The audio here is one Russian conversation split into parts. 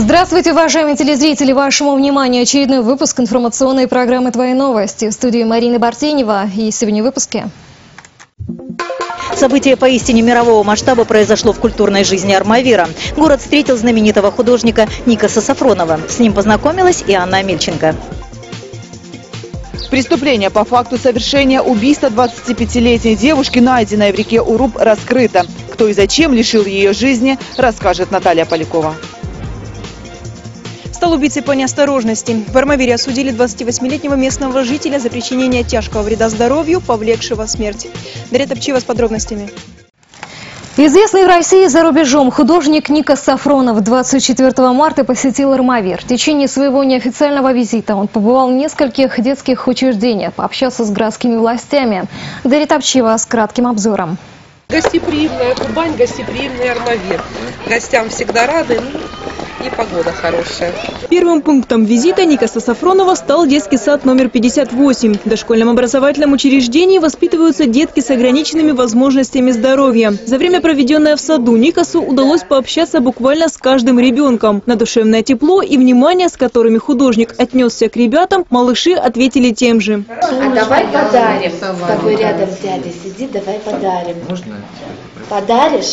Здравствуйте, уважаемые телезрители! Вашему вниманию очередной выпуск информационной программы «Твои новости». В студии Марина Бартенева. И сегодня в выпуске. Событие поистине мирового масштаба произошло в культурной жизни Армавира. Город встретил знаменитого художника Никаса Сафронова. С ним познакомилась и Анна Амельченко. Преступление по факту совершения убийства 25-летней девушки, найденной в реке Уруб, раскрыто. Кто и зачем лишил ее жизни, расскажет Наталья Полякова. Стал убийцей по неосторожности. В Армавире осудили 28-летнего местного жителя за причинение тяжкого вреда здоровью, повлекшего смерть. Дарья Топчева с подробностями. Известный в России и за рубежом художник Никас Сафронов 24 марта посетил Армавир. В течение своего неофициального визита он побывал в нескольких детских учреждениях, пообщался с городскими властями. Дарья Топчева с кратким обзором. Гостеприимная Кубань, гостеприимный Армавир. Гостям всегда рады, и погода хорошая. Первым пунктом визита Никаса Сафронова стал детский сад номер 58. В дошкольном образовательном учреждении воспитываются детки с ограниченными возможностями здоровья. За время, проведенное в саду, Никасу удалось пообщаться буквально с каждым ребенком. На душевное тепло и внимание, с которыми художник отнесся к ребятам, малыши ответили тем же. А давай подарим. С тобой рядом дядя сидит, давай подарим. Можно? Подаришь?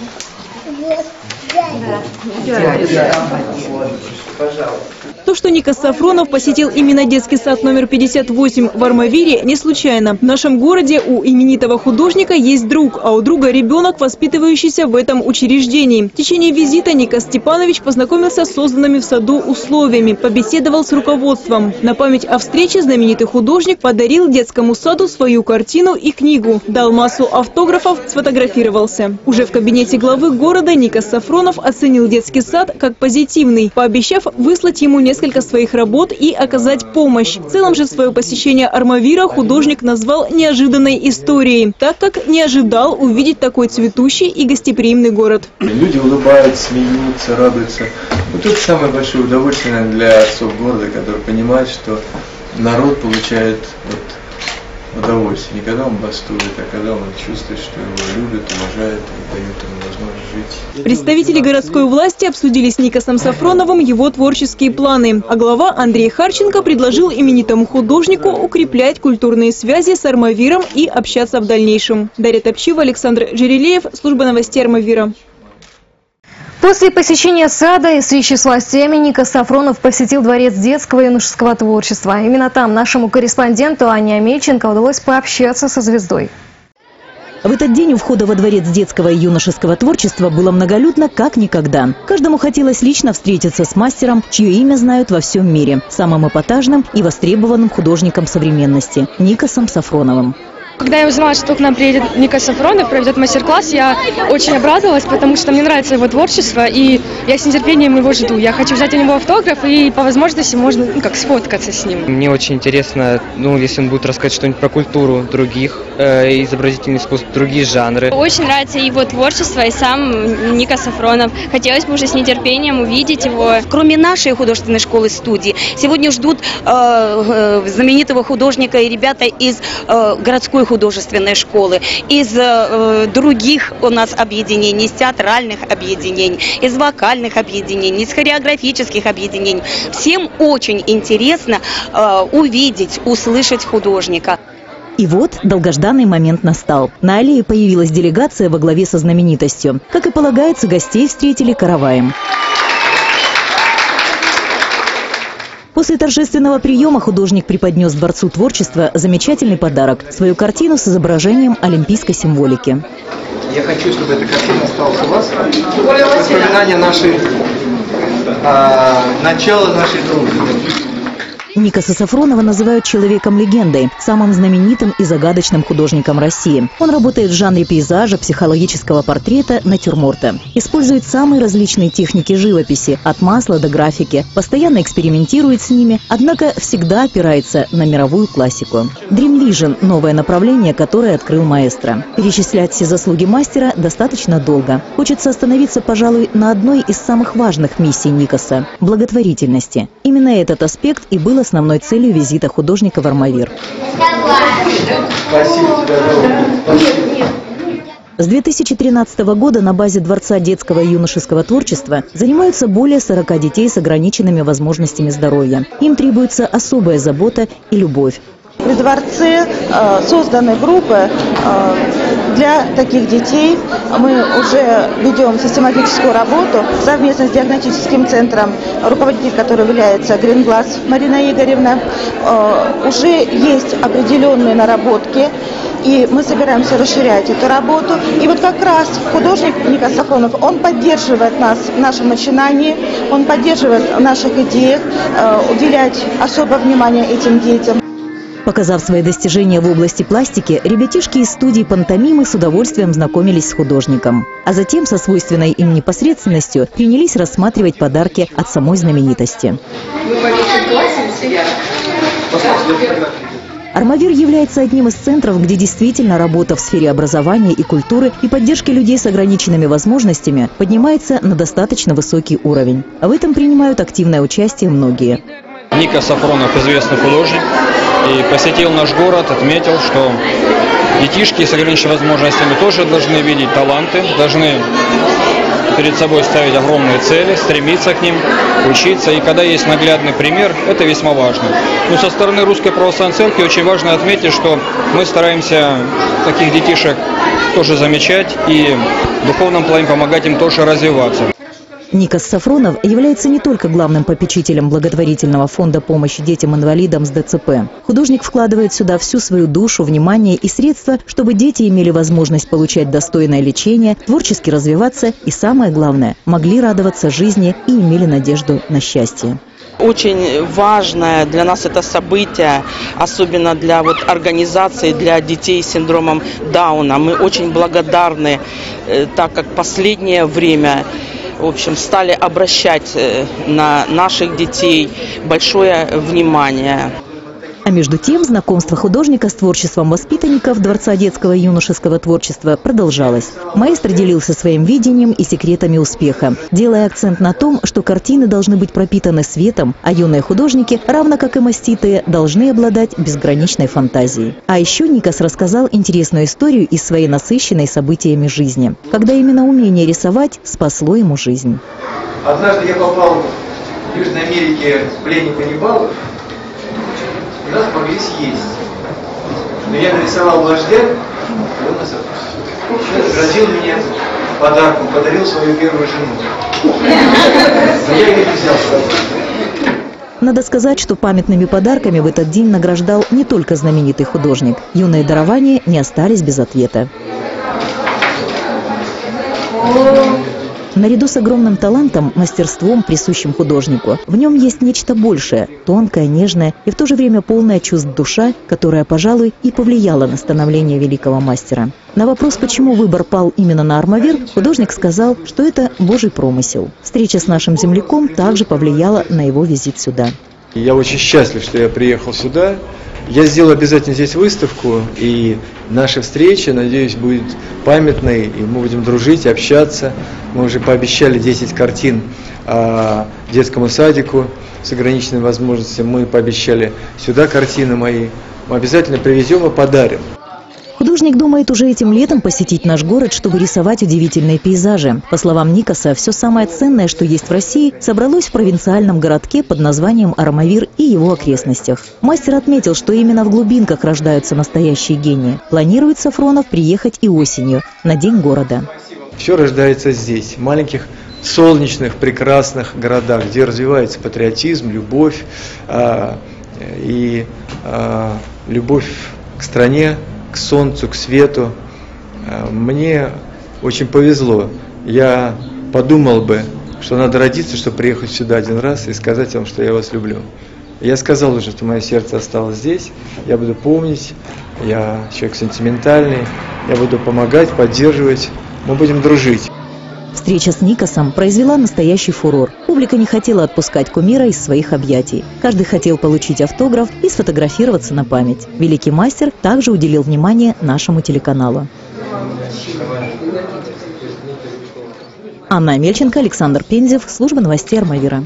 То, что Никас Сафронов посетил именно детский сад номер 58 в Армавире, не случайно. В нашем городе у именитого художника есть друг, а у друга ребенок, воспитывающийся в этом учреждении. В течение визита Никас Степанович познакомился с созданными в саду условиями, побеседовал с руководством. На память о встрече знаменитый художник подарил детскому саду свою картину и книгу, дал массу автографов, сфотографировался. Уже в кабинете главы города Никас Сафронов оценил детский сад как позитивный, пообещав выслать ему несколько своих работ и оказать помощь. В целом же свое посещение Армавира художник назвал неожиданной историей, так как не ожидал увидеть такой цветущий и гостеприимный город. Люди улыбаются, смеются, радуются. Вот это самое большое удовольствие для отцов города, которые понимают, что народ получает удовольствие. Не когда он бастует, а когда он чувствует, что его любят, уважают и дают ему возможность жить. Представители городской власти обсудили с Никасом Сафроновым его творческие планы. А глава Андрей Харченко предложил именитому художнику укреплять культурные связи с Армавиром и общаться в дальнейшем. Дарья Топчева, Александр Жерелеев, служба новостей Армавира. После посещения сада и встречи с властями Никас Сафронов посетил дворец детского и юношеского творчества. Именно там нашему корреспонденту Анне Амельченко удалось пообщаться со звездой. В этот день у входа во дворец детского и юношеского творчества было многолюдно как никогда. Каждому хотелось лично встретиться с мастером, чье имя знают во всем мире, самым эпатажным и востребованным художником современности – Никасом Сафроновым. Когда я узнала, что к нам приедет Никас Сафронов, проведет мастер-класс, я очень обрадовалась, потому что мне нравится его творчество, и я с нетерпением его жду. Я хочу взять у него автограф, и по возможности можно сфоткаться с ним. Мне очень интересно, если он будет рассказать что-нибудь про культуру других изобразительных искусств, другие жанры. Очень нравится его творчество и сам Никас Сафронов. Хотелось бы уже с нетерпением увидеть его. Кроме нашей художественной школы-студии, сегодня ждут знаменитого художника и ребята из городской художественной школы, из других у нас объединений, из театральных объединений, из вокальных объединений, из хореографических объединений. Всем очень интересно увидеть, услышать художника. И вот долгожданный момент настал. На аллее появилась делегация во главе со знаменитостью. Как и полагается, гостей встретили караваем. После торжественного приема художник преподнес Дворцу творчества замечательный подарок – свою картину с изображением олимпийской символики. Я хочу, чтобы эта картина осталась у вас. Воспоминание начала нашей дружбы. Никаса Сафронова называют человеком-легендой, самым знаменитым и загадочным художником России. Он работает в жанре пейзажа, психологического портрета, натюрморта. Использует самые различные техники живописи, от масла до графики. Постоянно экспериментирует с ними, однако всегда опирается на мировую классику. Dream Vision – новое направление, которое открыл маэстро. Перечислять все заслуги мастера достаточно долго. Хочется остановиться, пожалуй, на одной из самых важных миссий Никаса – благотворительности. Именно этот аспект и был основной целью визита художника в Армавир. Спасибо тебе. С 2013 года на базе Дворца детского и юношеского творчества занимаются более 40 детей с ограниченными возможностями здоровья. Им требуется особая забота и любовь. При дворце созданы группы для таких детей. Мы уже ведем систематическую работу совместно с диагностическим центром, руководитель которого является Гринглас Марина Игоревна. Уже есть определенные наработки, и мы собираемся расширять эту работу. И вот как раз художник Ника Сафронов, он поддерживает нас в нашем начинании, он поддерживает в наших идеях, уделять особое внимание этим детям. Показав свои достижения в области пластики, ребятишки из студии пантомимы с удовольствием знакомились с художником. А затем со свойственной им непосредственностью принялись рассматривать подарки от самой знаменитости. Армавир является одним из центров, где действительно работа в сфере образования и культуры и поддержки людей с ограниченными возможностями поднимается на достаточно высокий уровень. В этом принимают активное участие многие. Ника Сафронов известный художник и посетил наш город, отметил, что детишки с ограниченными возможностями тоже должны видеть таланты, должны перед собой ставить огромные цели, стремиться к ним, учиться. И когда есть наглядный пример, это весьма важно. Но со стороны Русской Православной Церкви очень важно отметить, что мы стараемся таких детишек тоже замечать и в духовном плане помогать им тоже развиваться. Никас Сафронов является не только главным попечителем благотворительного фонда помощи детям-инвалидам с ДЦП. Художник вкладывает сюда всю свою душу, внимание и средства, чтобы дети имели возможность получать достойное лечение, творчески развиваться и, самое главное, могли радоваться жизни и имели надежду на счастье. Очень важное для нас это событие, особенно для организации для детей с синдромом Дауна. Мы очень благодарны, так как последнее время стали обращать на наших детей большое внимание. А между тем, знакомство художника с творчеством воспитанников Дворца детского и юношеского творчества продолжалось. Маэстро делился своим видением и секретами успеха, делая акцент на том, что картины должны быть пропитаны светом, а юные художники, равно как и маститые, должны обладать безграничной фантазией. А еще Никас рассказал интересную историю из своей насыщенной событиями жизни, когда именно умение рисовать спасло ему жизнь. Однажды я попал в Южной Америке в плен каннибалов. Нас могли съесть. Но я нарисовал вождя, и он наградил меня подарком, подарил свою первую жену. Но я ее не взял с собой. Надо сказать, что памятными подарками в этот день награждал не только знаменитый художник. Юные дарования не остались без ответа. Наряду с огромным талантом, мастерством, присущим художнику, в нем есть нечто большее, тонкое, нежное и в то же время полное чувств душа, которая, пожалуй, и повлияла на становление великого мастера. На вопрос, почему выбор пал именно на Армавир, художник сказал, что это Божий промысел. Встреча с нашим земляком также повлияла на его визит сюда. Я очень счастлив, что я приехал сюда. Я сделаю обязательно здесь выставку, и наша встреча, надеюсь, будет памятной, и мы будем дружить, общаться. Мы уже пообещали 10 картин детскому садику с ограниченными возможностями. Мы пообещали сюда картины мои. Мы обязательно привезем и подарим. Художник думает уже этим летом посетить наш город, чтобы рисовать удивительные пейзажи. По словам Никаса, все самое ценное, что есть в России, собралось в провинциальном городке под названием Армавир и его окрестностях. Мастер отметил, что именно в глубинках рождаются настоящие гении. Планирует Сафронов приехать и осенью, на День города. Все рождается здесь, в маленьких солнечных, прекрасных городах, где развивается патриотизм, любовь любовь к стране, к солнцу, к свету. Мне очень повезло. Я подумал бы, что надо родиться, чтобы приехать сюда один раз и сказать вам, что я вас люблю. Я сказал уже, что мое сердце осталось здесь. Я буду помнить. Я человек сентиментальный. Я буду помогать, поддерживать. Мы будем дружить. Встреча с Никасом произвела настоящий фурор. Публика не хотела отпускать кумира из своих объятий. Каждый хотел получить автограф и сфотографироваться на память. Великий мастер также уделил внимание нашему телеканалу. Анна Амельченко, Александр Пензев, служба новостей Армавира.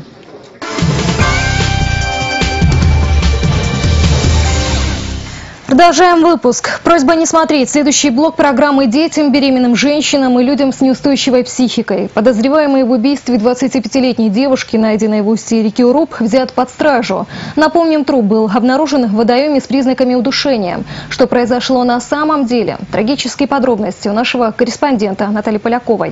Продолжаем выпуск. Просьба не смотреть. Следующий блок программы детям, беременным женщинам и людям с неустойчивой психикой. Подозреваемый в убийстве 25-летней девушки, найденной в устье реки Уруб, взят под стражу. Напомним, труп был обнаружен в водоеме с признаками удушения. Что произошло на самом деле? Трагические подробности у нашего корреспондента Натальи Поляковой.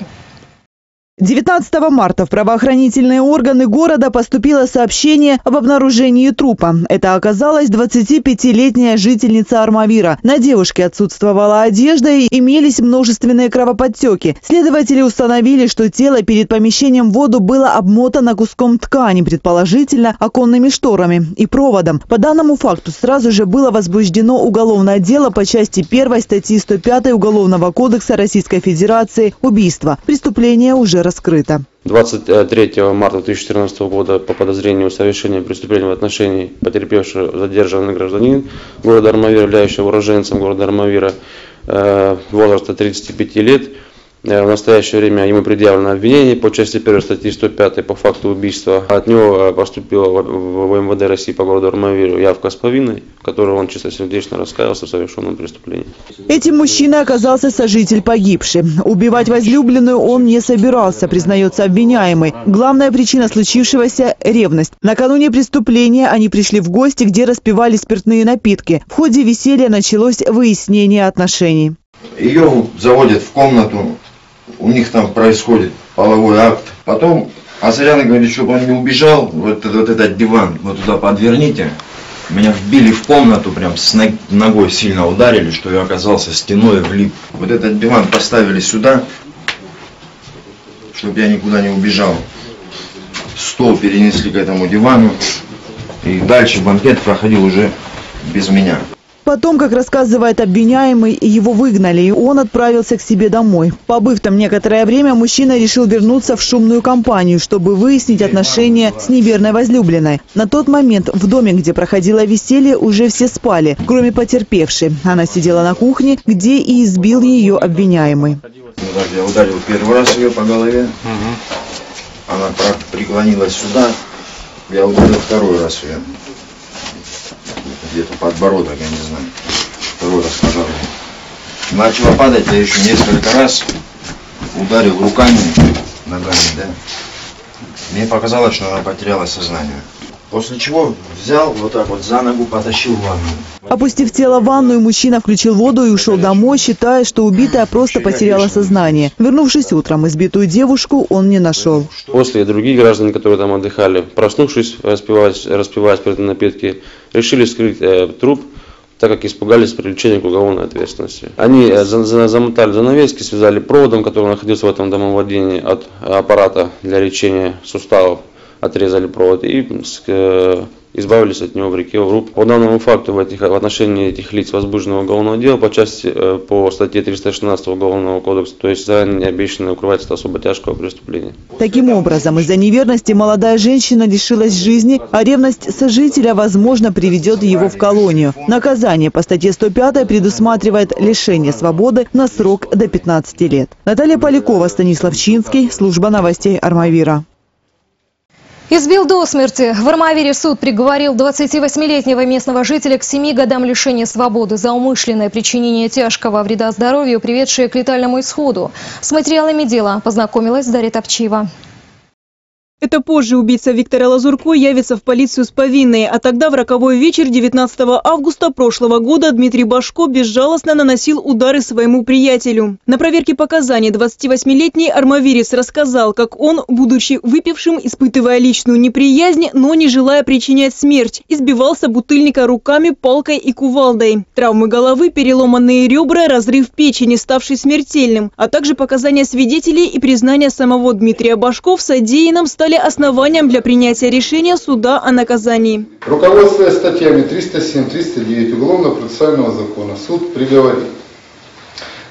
19 марта в правоохранительные органы города поступило сообщение об обнаружении трупа. Это оказалась 25-летняя жительница Армавира. На девушке отсутствовала одежда и имелись множественные кровоподтеки. Следователи установили, что тело перед помещением в воду было обмотано куском ткани, предположительно оконными шторами и проводом. По данному факту сразу же было возбуждено уголовное дело по части 1 статьи 105 Уголовного кодекса Российской Федерации «Убийство». Преступление уже раскрыто. 23 марта 2014 года по подозрению в совершении преступления в отношении потерпевшего задержанный гражданин города Армавира, являющийся уроженцем города Армавира, возраста 35 лет. В настоящее время ему предъявлено обвинение по части 1 статьи 105 по факту убийства. От него поступила в МВД России по городу Армавиру явка с повинной, в которой он чистосердечно раскаялся в совершенном преступлении. Этим мужчиной оказался сожитель погибшей. Убивать возлюбленную он не собирался, признается обвиняемый. Главная причина случившегося – ревность. Накануне преступления они пришли в гости, где распивали спиртные напитки. В ходе веселья началось выяснение отношений. Ее заводят в комнату. У них там происходит половой акт. Потом Азаряна говорит, чтобы он не убежал, вот этот диван, вот туда подверните. Меня вбили в комнату, прям с ногой сильно ударили, что я оказался стеной влип. Вот этот диван поставили сюда, чтобы я никуда не убежал. Стол перенесли к этому дивану. И дальше банкет проходил уже без меня. Потом, как рассказывает обвиняемый, его выгнали, и он отправился к себе домой. Побыв там некоторое время, мужчина решил вернуться в шумную компанию, чтобы выяснить отношения с неверной возлюбленной. На тот момент в доме, где проходило веселье, уже все спали, кроме потерпевшей. Она сидела на кухне, где и избил ее обвиняемый. Я ударил первый раз ее по голове. Она преклонилась сюда. Я ударил второй раз ее. Где-то подбородок, я не знаю. Второй раз пожалуй. Начала падать, я еще несколько раз ударил руками, ногами, да. Мне показалось, что она потеряла сознание. После чего взял вот так вот за ногу, потащил в ванную. Опустив тело в ванную, мужчина включил воду и ушел домой, считая, что убитая просто потеряла сознание. Вернувшись утром, избитую девушку он не нашел. После другие граждане, которые там отдыхали, проснувшись, распивая спиртные напитки, решили скрыть труп, так как испугались привлечения к уголовной ответственности. Они замотали занавески, связали проводом, который находился в этом домовладении от аппарата для лечения суставов, отрезали провод и избавились от него в реке Уруб. По данному факту в отношении этих лиц возбуждено уголовное дело по статье 316 Уголовного кодекса, то есть за необещанное укрывательство особо тяжкого преступления. Таким образом, из-за неверности молодая женщина лишилась жизни, а ревность сожителя, возможно, приведет его в колонию. Наказание по статье 105 предусматривает лишение свободы на срок до 15 лет. Наталья Полякова, Станислав Чинский, служба новостей Армавира. Избил до смерти. В Армавире суд приговорил 28-летнего местного жителя к 7 годам лишения свободы за умышленное причинение тяжкого вреда здоровью, приведшее к летальному исходу. С материалами дела познакомилась Дарья Топчиева. Это позже убийца Виктора Лазурко явится в полицию с повинной, а тогда в роковой вечер 19 августа прошлого года Дмитрий Башко безжалостно наносил удары своему приятелю. На проверке показаний 28-летний армавирец рассказал, как он, будучи выпившим, испытывая личную неприязнь, но не желая причинять смерть, избивал собутыльника руками, палкой и кувалдой. Травмы головы, переломанные ребра, разрыв печени, ставший смертельным, а также показания свидетелей и признания самого Дмитрия Башко в содеянном стали основанием для принятия решения суда о наказании. Руководствуясь статьями 307-309 Уголовно-процессуального закона, суд приговорил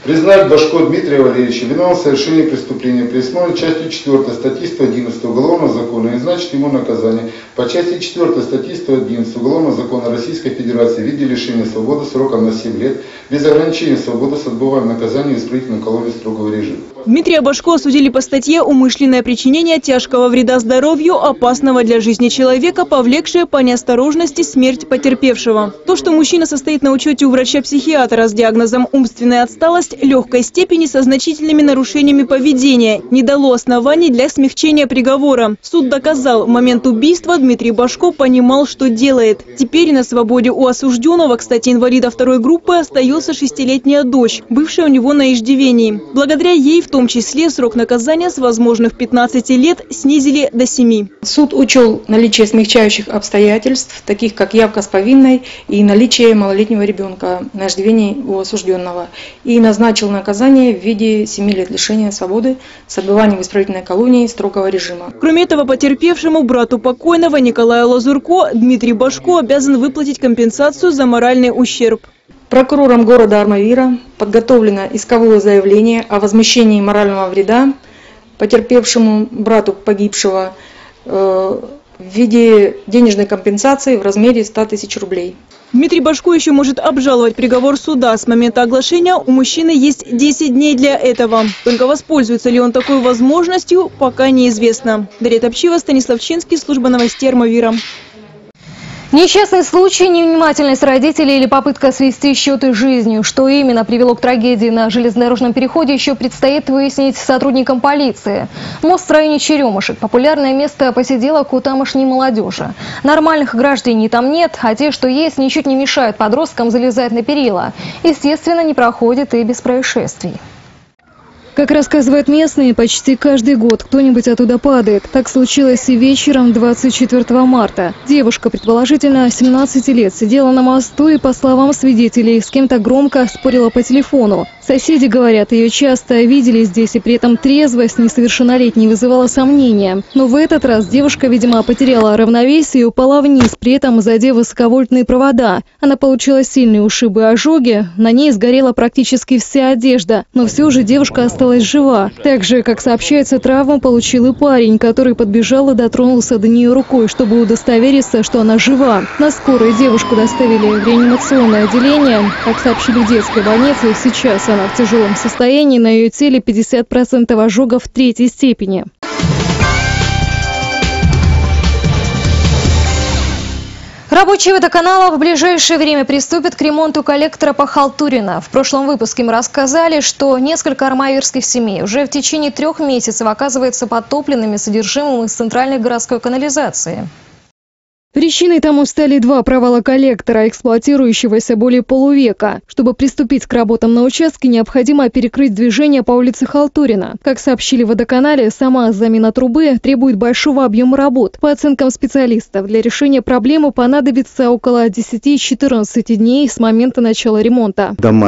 Признать Башко Дмитрия Валерьевича виновным в совершении преступления, предусмотренного частью 4 статьи 111 Уголовного закона, и назначить ему наказание по части 4 статьи 111 Уголовного закона Российской Федерации в виде лишения свободы сроком на 7 лет без ограничения свободы с отбыванием наказания в исправительной колонии строгого режима. Дмитрия Башко осудили по статье «Умышленное причинение тяжкого вреда здоровью, опасного для жизни человека, повлекшее по неосторожности смерть потерпевшего». То, что мужчина состоит на учете у врача-психиатра с диагнозом «умственная отсталость» легкой степени со значительными нарушениями поведения, не дало оснований для смягчения приговора. Суд доказал, в момент убийства Дмитрий Башко понимал, что делает. Теперь на свободе у осужденного, кстати, инвалида 2 группы, остается 6-летняя дочь, бывшая у него на иждивении. Благодаря ей, в том числе, срок наказания с возможных 15 лет снизили до 7. Суд учел наличие смягчающих обстоятельств, таких как явка с повинной и наличие малолетнего ребенка на иждивении у осужденного, и назначил наказание в виде 7 лет лишения свободы с отбыванием в исправительной колонии строгого режима. Кроме этого, потерпевшему, брату покойного Николаю Лазурко, Дмитрий Башко обязан выплатить компенсацию за моральный ущерб. Прокурором города Армавира подготовлено исковое заявление о возмещении морального вреда потерпевшему, брату погибшего, в виде денежной компенсации в размере 100 000 рублей. Дмитрий Башко еще может обжаловать приговор суда. С момента оглашения у мужчины есть 10 дней для этого. Только воспользуется ли он такой возможностью, пока неизвестно. Дарья Топчева, Станислав Чинский, служба новостей Армавира. Несчастный случай, невнимательность родителей или попытка свести счеты с жизнью. Что именно привело к трагедии на железнодорожном переходе, еще предстоит выяснить сотрудникам полиции. Мост в районе Черемушек – популярное место посиделок у тамошней молодежи. Нормальных граждан там нет, а те, что есть, ничуть не мешают подросткам залезать на перила. Естественно, не проходит и без происшествий. Как рассказывают местные, почти каждый год кто-нибудь оттуда падает. Так случилось и вечером 24 марта. Девушка, предположительно 17 лет, сидела на мосту и, по словам свидетелей, с кем-то громко спорила по телефону. Соседи говорят, ее часто видели здесь, и при этом трезвость несовершеннолетней вызывала сомнения. Но в этот раз девушка, видимо, потеряла равновесие и упала вниз, при этом задев высоковольтные провода. Она получила сильные ушибы и ожоги, на ней сгорела практически вся одежда, но все же девушка осталась жива. Также, как сообщается, травму получил и парень, который подбежал и дотронулся до нее рукой, чтобы удостовериться, что она жива. На скорой девушку доставили в реанимационное отделение. Как сообщили в детской больнице, сейчас она в тяжелом состоянии, на ее теле 50% ожогов 3-й степени. Рабочие водоканала в ближайшее время приступят к ремонту коллектора по Халтурина. В прошлом выпуске мы рассказали, что несколько армавирских семей уже в течение 3 месяцев оказываются подтопленными содержимым из центральной городской канализации. Причиной тому стали 2 провала коллектора, эксплуатирующегося более полувека. Чтобы приступить к работам на участке, необходимо перекрыть движение по улице Халтурина. Как сообщили в водоканале, сама замена трубы требует большого объема работ. По оценкам специалистов, для решения проблемы понадобится около 10-14 дней с момента начала ремонта. Дома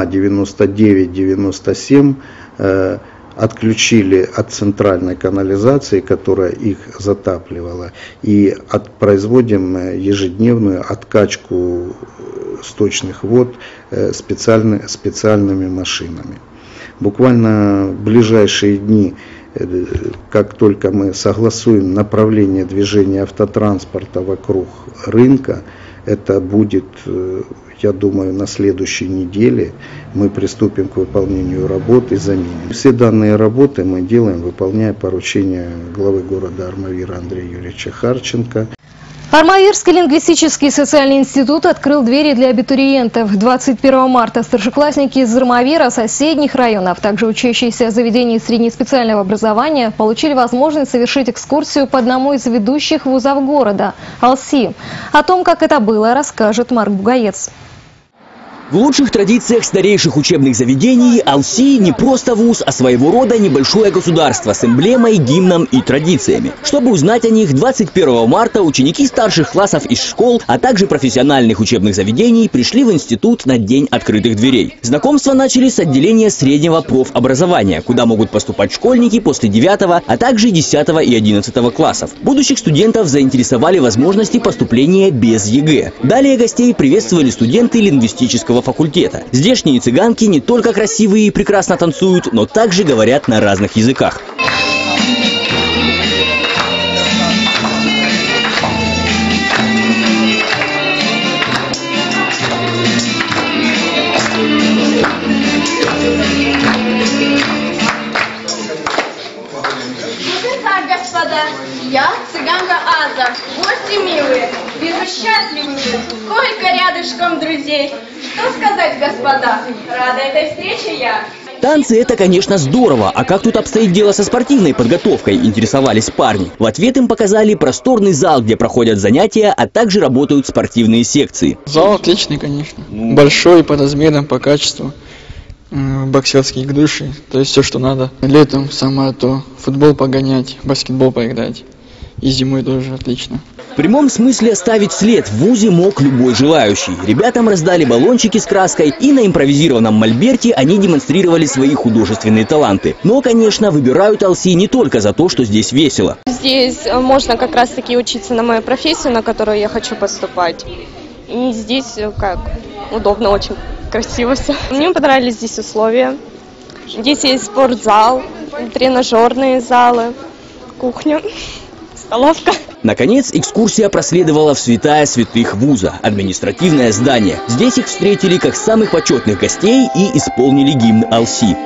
99-97 отключили от центральной канализации, которая их затапливала, и производим ежедневную откачку сточных вод специальными машинами. Буквально в ближайшие дни, как только мы согласуем направление движения автотранспорта вокруг рынка, это будет, я думаю, на следующей неделе мы приступим к выполнению работ и заменим. Все данные работы мы делаем, выполняя поручение главы города Армавира Андрея Юрьевича Харченко. Армавирский лингвистический и социальный институт открыл двери для абитуриентов. 21 марта старшеклассники из Армавира, соседних районов, также учащиеся в заведении среднеспециального образования, получили возможность совершить экскурсию по одному из ведущих вузов города – АЛСИ. О том, как это было, расскажет Марк Бугаец. В лучших традициях старейших учебных заведений АЛСИ не просто вуз, а своего рода небольшое государство с эмблемой, гимном и традициями. Чтобы узнать о них, 21 марта ученики старших классов из школ, а также профессиональных учебных заведений пришли в институт на День открытых дверей. Знакомство начали с отделения среднего профобразования, куда могут поступать школьники после 9, а также 10 и 11 классов. Будущих студентов заинтересовали возможности поступления без ЕГЭ. Далее гостей приветствовали студенты лингвистического нашего факультета. Здешние цыганки не только красивые и прекрасно танцуют, но также говорят на разных языках. Господа, я цыганка Аза. Гости милые, вижу счастливые, сколько рядышком друзей. Что сказать, господа, рада этой встрече я. Танцы – это, конечно, здорово. А как тут обстоит дело со спортивной подготовкой, интересовались парни. В ответ им показали просторный зал, где проходят занятия, а также работают спортивные секции. Зал отличный, конечно. Большой по размерам, по качеству. Боксерские груши, то есть все, что надо. Летом самое то, футбол погонять, баскетбол поиграть. И зимой тоже отлично. В прямом смысле оставить след в вузе мог любой желающий. Ребятам раздали баллончики с краской, и на импровизированном мольберте они демонстрировали свои художественные таланты. Но, конечно, выбирают ЛСИ не только за то, что здесь весело. Здесь можно как раз-таки учиться на мою профессию, на которую я хочу поступать. И здесь как удобно очень. Красиво все. Мне понравились здесь условия. Здесь есть спортзал, тренажерные залы, кухня, столовка. Наконец, экскурсия проследовала в святая святых вуза – административное здание. Здесь их встретили как самых почетных гостей и исполнили гимн ЛСИ.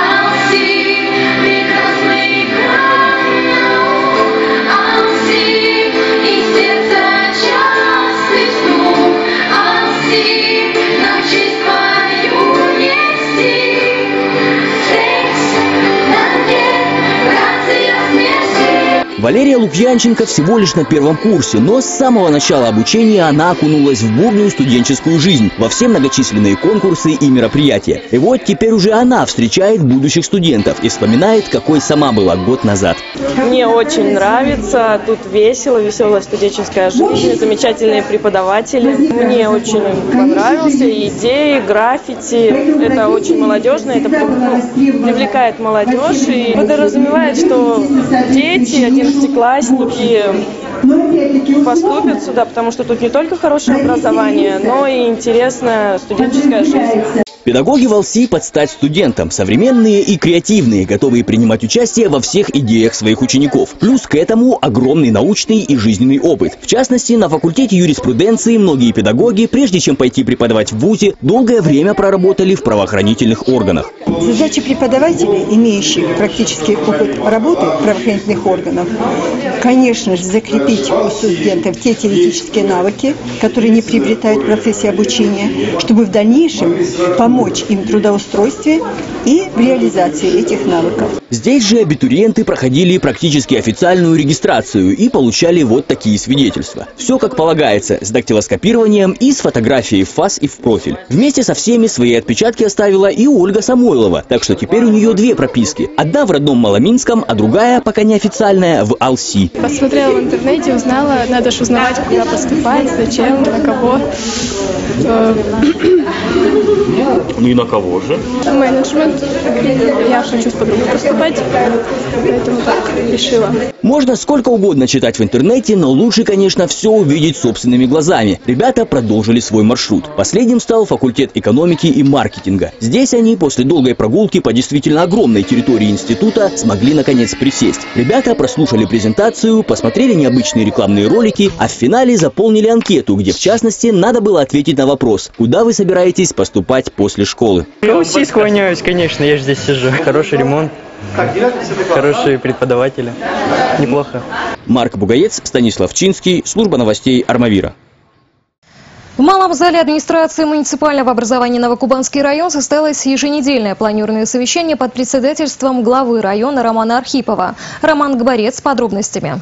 Валерия Лукьянченко всего лишь на первом курсе, но с самого начала обучения она окунулась в бурную студенческую жизнь, во все многочисленные конкурсы и мероприятия. И вот теперь уже она встречает будущих студентов и вспоминает, какой сама была год назад. Мне очень нравится, тут весело, веселая студенческая жизнь, замечательные преподаватели. Мне очень понравился идеи, граффити, это очень молодежно, это привлекает молодежь и подразумевает, что дети, 11-классники поступят сюда, потому что тут не только хорошее образование, но и интересная студенческая жизнь. Педагоги в ЛСИ под стать студентам, современные и креативные, готовые принимать участие во всех идеях своих учеников. Плюс к этому огромный научный и жизненный опыт. В частности, на факультете юриспруденции многие педагоги, прежде чем пойти преподавать в вузе, долгое время проработали в правоохранительных органах. Задача преподавателей, имеющих практический опыт работы в правоохранительных органах, конечно же, закрепить у студентов те теоретические навыки, которые они приобретают в процессе обучения, чтобы в дальнейшем помочь им в трудоустройстве и в реализации этих навыков. Здесь же абитуриенты проходили практически официальную регистрацию и получали вот такие свидетельства. Все как полагается, с дактилоскопированием и с фотографией в фас и в профиль. Вместе со всеми свои отпечатки оставила и Ольга Самойлова, так что теперь у нее две прописки. Одна в родном Маломинском, а другая, пока неофициальная, в ЛСИ. Посмотрела в интернете, узнала, надо же узнавать, куда поступать, зачем, на кого. Ну и на кого же? Менеджмент. Я хочу с подругой поступать, поэтому так решила. Можно сколько угодно читать в интернете, но лучше, конечно, все увидеть собственными глазами. Ребята продолжили свой маршрут. Последним стал факультет экономики и маркетинга. Здесь они после долгой прогулки по действительно огромной территории института смогли наконец присесть. Ребята прослушали презентацию, посмотрели необычные рекламные ролики, а в финале заполнили анкету, где в частности надо было ответить на вопрос, куда вы собираетесь поступать после школы. Ну, все склоняюсь, конечно, я же здесь сижу. Хороший ремонт, хорошие преподаватели. Неплохо. Марк Бугаец, Станислав Чинский, служба новостей Армавира. В малом зале администрации муниципального образования Новокубанский район состоялось еженедельное планерное совещание под председательством главы района Романа Архипова. Роман Гбарец с подробностями.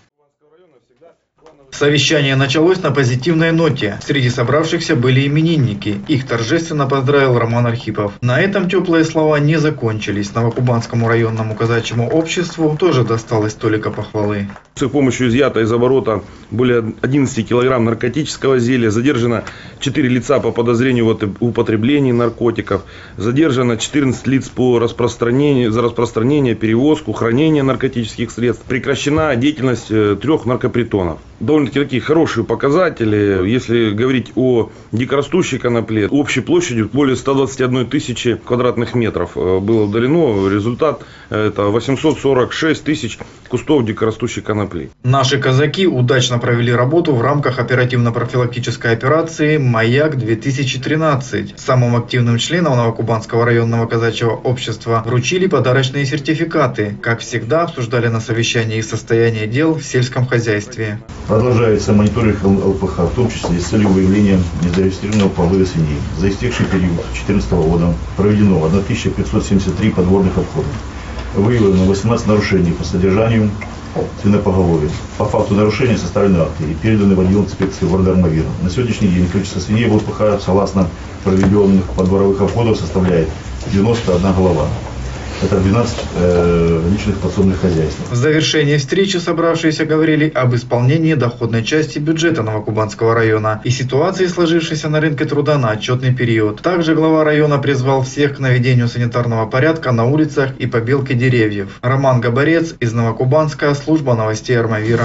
Совещание началось на позитивной ноте. Среди собравшихся были именинники. Их торжественно поздравил Роман Архипов. На этом теплые слова не закончились. Новокубанскому районному казачьему обществу тоже досталось столько похвалы. С их помощью изъято из оборота более 11 килограмм наркотического зелья. Задержано 4 лица по подозрению в употреблении наркотиков. Задержано 14 лиц за распространение, перевозку, хранение наркотических средств. Прекращена деятельность 3 наркопритонов. Довольно довольно-таки такие хорошие показатели. Если говорить о дикорастущей конопле, общей площадью более 121 тысячи квадратных метров было удалено. Результат – это 846 тысяч кустов дикорастущей конопли. Наши казаки удачно провели работу в рамках оперативно-профилактической операции «Маяк-2013». Самым активным членам Новокубанского районного казачьего общества вручили подарочные сертификаты. Как всегда, обсуждали на совещании состояние дел в сельском хозяйстве. Продолжается мониторинг ЛПХ, в том числе с целью выявления незарегистрированного подлова свиней. За истекший период 2014 года проведено 1573 подворных обходов. Выявлено 18 нарушений по содержанию свинопоголовья. По факту нарушения составлены акты и переданы в отдел инспекции города Армавира. На сегодняшний день количество свиней в ЛПХ, согласно проведенных подворовых обходов, составляет 91 голова. Это 12 личных подсобных хозяйств. В завершении встречи собравшиеся говорили об исполнении доходной части бюджета Новокубанского района и ситуации, сложившейся на рынке труда на отчетный период. Также глава района призвал всех к наведению санитарного порядка на улицах и побелке деревьев. Роман Габарец из Новокубанска, служба новостей Армавира.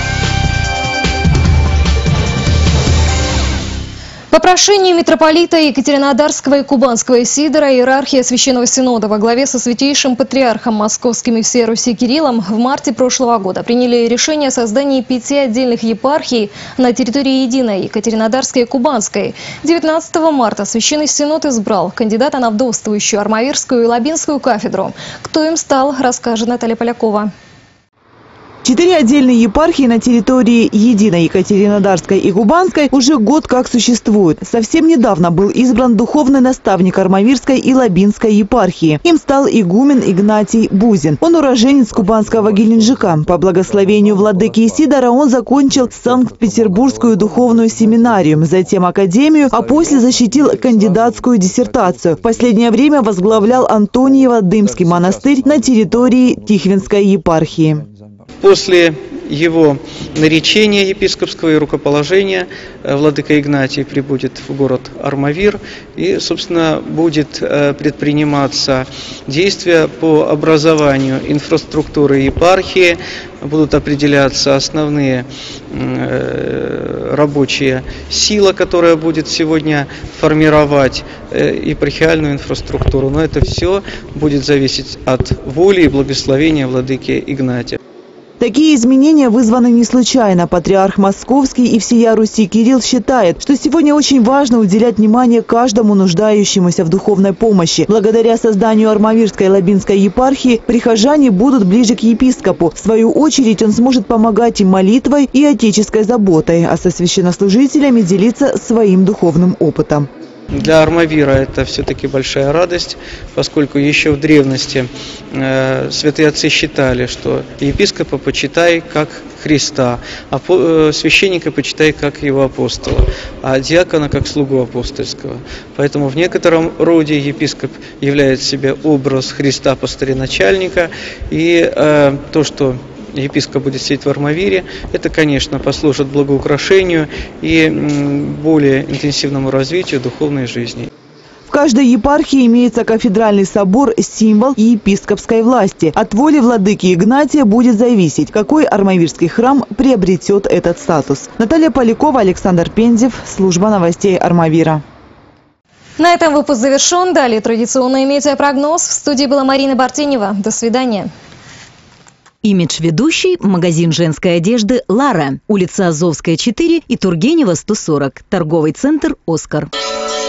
По прошению митрополита Екатеринодарского и Кубанского Сидора иерархия Священного Синода во главе со святейшим патриархом Московским и всей Руси Кириллом в марте прошлого года приняли решение о создании 5 отдельных епархий на территории единой Екатеринодарской и Кубанской. 19 марта Священный Синод избрал кандидата на вдовствующую Армавирскую и Лабинскую кафедру. Кто им стал, расскажет Наталья Полякова. 4 отдельные епархии на территории единой Екатеринодарской и Кубанской уже год как существуют. Совсем недавно был избран духовный наставник Армавирской и Лабинской епархии. Им стал игумен Игнатий Бузин. Он уроженец кубанского Геленджика. По благословению владыки Исидора он закончил Санкт-Петербургскую духовную семинарию, затем академию, а после защитил кандидатскую диссертацию. В последнее время возглавлял Антониево-Дымский монастырь на территории Тихвинской епархии. После его наречения епископского и рукоположения владыка Игнатий прибудет в город Армавир и, собственно, будет предприниматься действия по образованию инфраструктуры епархии, будут определяться основные рабочие сила, которая будет сегодня формировать епархиальную инфраструктуру. Но это все будет зависеть от воли и благословения владыки Игнатия. Такие изменения вызваны не случайно. Патриарх Московский и всея Руси Кирилл считает, что сегодня очень важно уделять внимание каждому нуждающемуся в духовной помощи. Благодаря созданию Армавирской и Лабинской епархии прихожане будут ближе к епископу. В свою очередь он сможет помогать им молитвой и отеческой заботой, а со священнослужителями делиться своим духовным опытом. Для Армавира это все-таки большая радость, поскольку еще в древности святые отцы считали, что епископа почитай как Христа, а священника почитай как его апостола, а диакона как слугу апостольского. Поэтому в некотором роде епископ является себе образ Христа пастыря-начальника, и то, что епископ будет сидеть в Армавире, это, конечно, послужит благоукрашению и более интенсивному развитию духовной жизни. В каждой епархии имеется кафедральный собор, символ епископской власти. От воли владыки Игнатия будет зависеть, какой армавирский храм приобретет этот статус. Наталья Полякова, Александр Пензев, служба новостей Армавира. На этом выпуск завершен. Далее традиционный метеопрогноз. В студии была Марина Бартенева. До свидания. Имидж-ведущий, магазин женской одежды «Лара», улица Азовская, 4 и Тургенева, 140, торговый центр «Оскар».